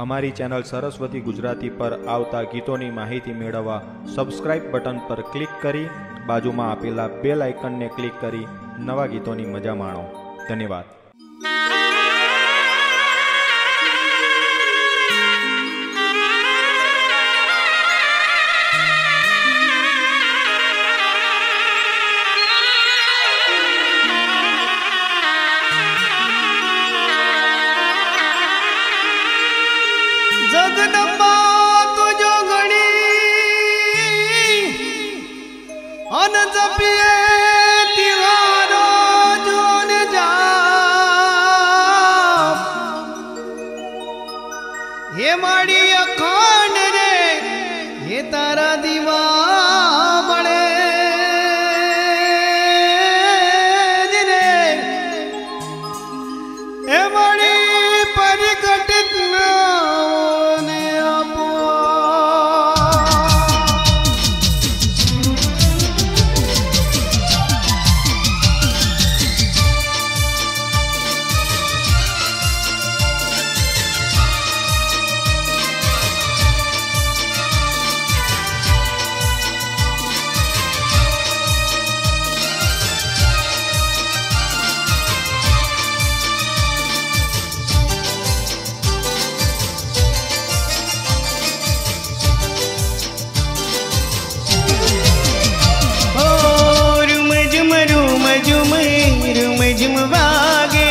अमारी चैनल सरस्वती गुजराती पर आवता गीतोनी माहिती मेळववा सब्सक्राइब बटन पर क्लिक करी बाजुमां आपेला बेल आइकन ने क्लिक करी नवा गीतोनी मजा माणो। धन्यवाद। जगदंबा तुझो गणी अन जपिए तिहारो जोन जा हे माड़ी अखांड रे हे तारा दीवा बड़े रे हे माड़ी परिकटित झुम वागे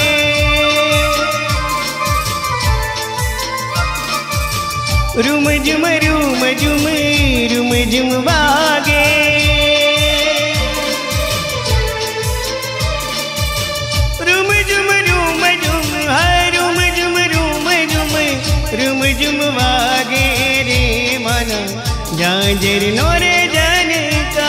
रुम झुम रुम झुम रुम झुम वागे रुम झुम रुम झुम रुम झुम रुम झुम रुम झुम वागे रे मन जांजर नो रे जनका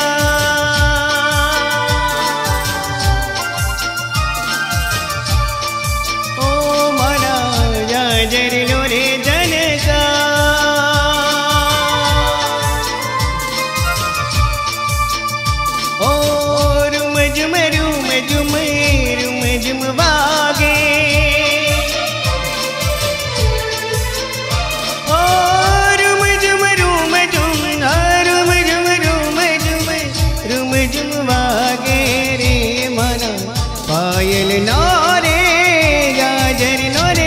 जरनो रे जनका ओ रुम झुम रुम झुम रुम झुम वागे ओ रुम झुम रुम झुम रुम झुम रुम झुम रुम झुम वागे रे मन पायल नो रे गाजर नो रे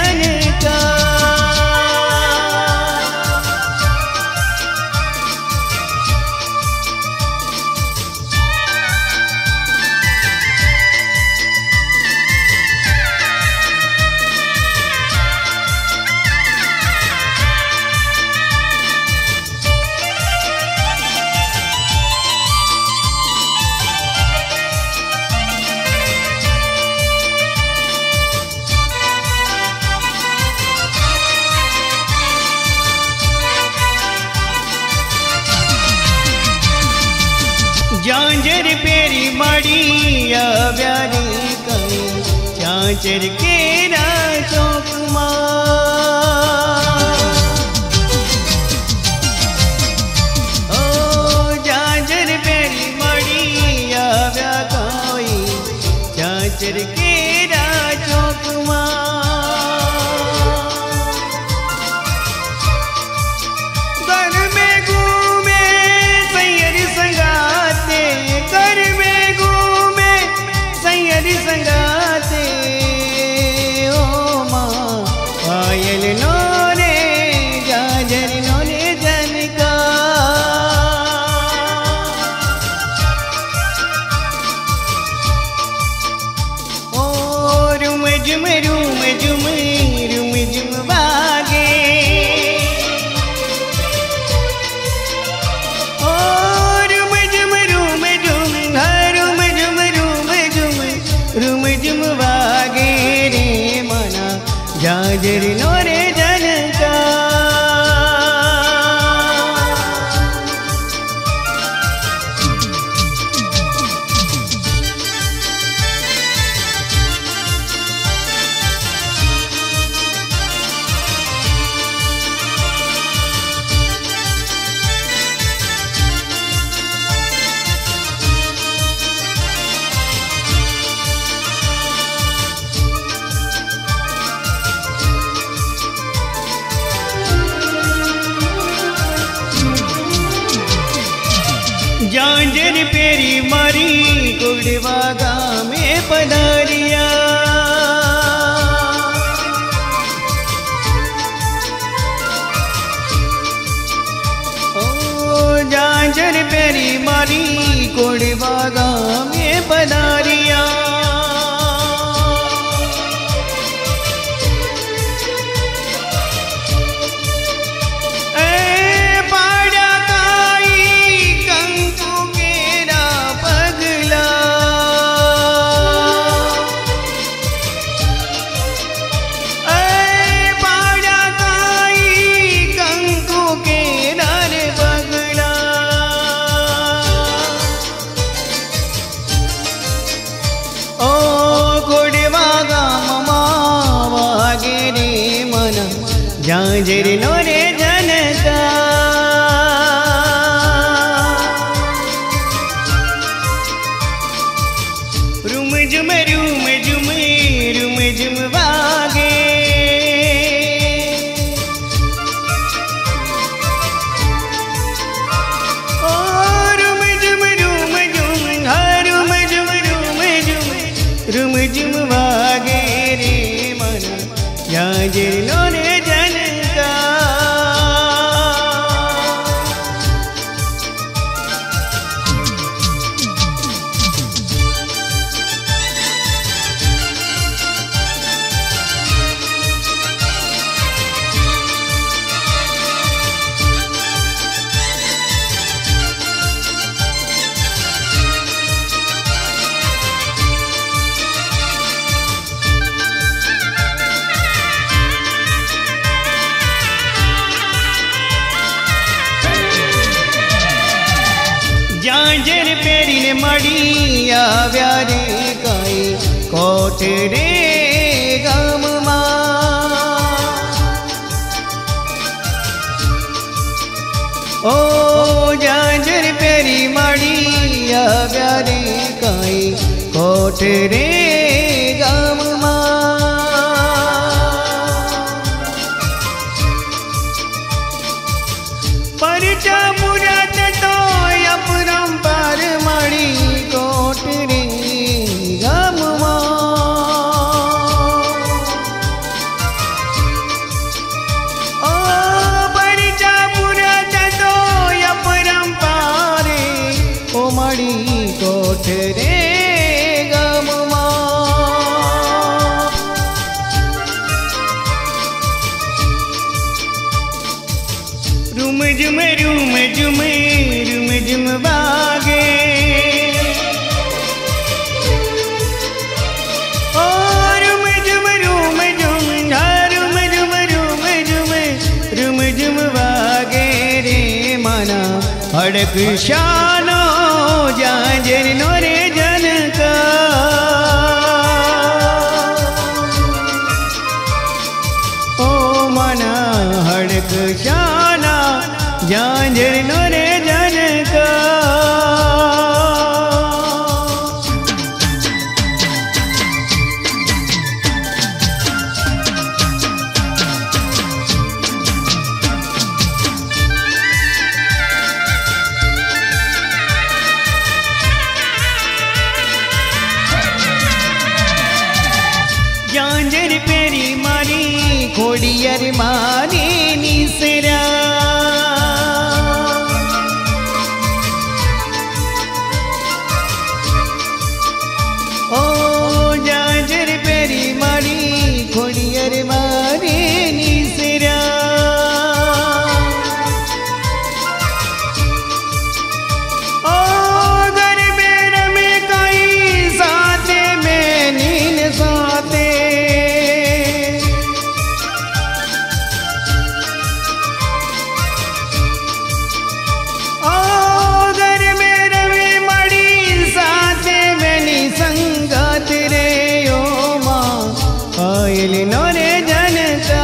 झांझर पेरी माड़ी व्यारी कई झांझर केरा चौक ओ झांझर पेरी माड़ी व्या कोई झांझर केरा चौक संगाते ओ माँ पायल नो रे गाजर नो रे जनका ओ रुम झुम रुम झुम रुम झुम वागे रुम वागे रे मना झांझर नो रे जनका झांझर पेरी मारी कुड़वा गाँव में पधारिया। ओ झांझर पेरी मारी कुड़वा गाँव में पधारिया। झांझर नो रे जनका रुम झुम वागे। ओ रुम झुम वागे रे मन झांझर नो रे झांझर पेरी ने मड़ी आव्या रे काई कोट रे गाम मा। ओ झांझर पेरी मड़ी आव्या रे काई कोट रे गाम मा। परचा मुराद तो अपरंपार मणि कोट रे गाम मा। ओ परचा मुराद तो अपरंपार ओ मणि कोट रे गाम मा। रुम झुम वागे। ओ रुम झुम वागे रे मना हड़क शानो झांझर नो रे जनका। ओ मना हड़क शाना झांझर नो रे जनका। झांझर पेरी मारी खोड़ियर मारी निसरा। ओ झांझर पेरी मारी खोड़ियर मारी निसरा। ओ घर में रमे कई साथे में नीन साथे। नो रे जनका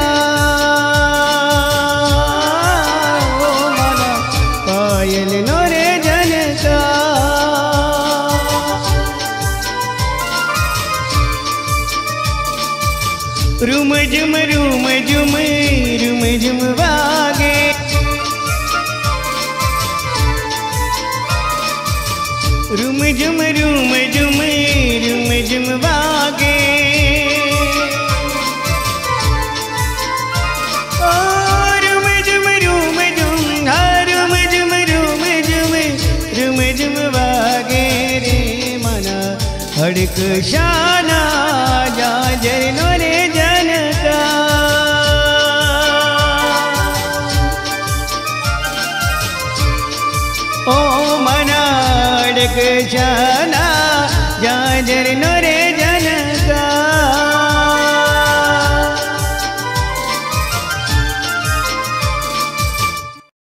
ओ माना पायल नो रे जनका। रुम झुम वागे। રૂમ ઝુમ વાગે ઓ રૂમ ઝુમ હા રૂમ ઝુમ વાગે રે મના હડક શાના જાજર નો રે જનકા ओ मना हड़क शाना जाजर नो रे